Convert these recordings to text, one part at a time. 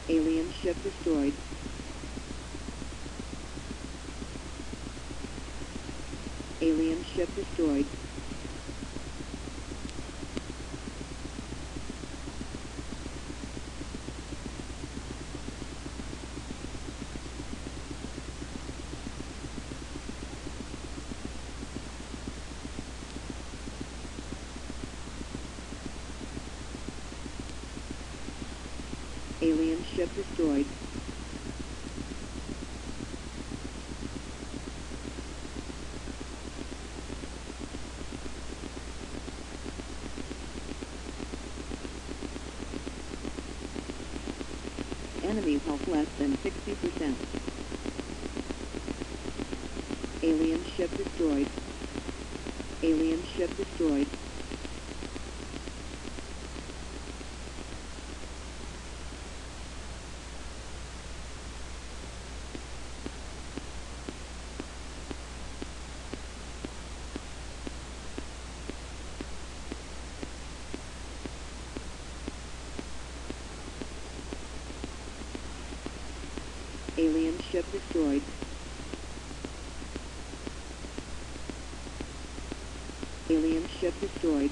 Alien ship destroyed. Alien ship destroyed. Alien ship destroyed. Enemy health less than 60%. Alien ship destroyed. Alien ship destroyed. Alien ship destroyed. Alien ship destroyed.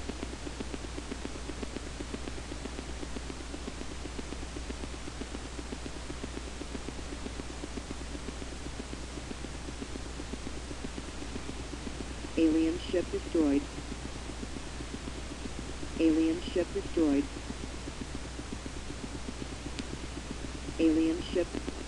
Alien ship destroyed. Alien ship destroyed. Alien ship